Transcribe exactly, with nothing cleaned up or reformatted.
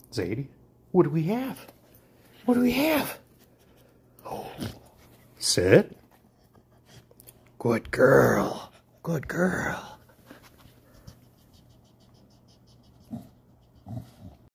Zadie, what do we have? What do we have? Oh, sit. Good girl. Good girl.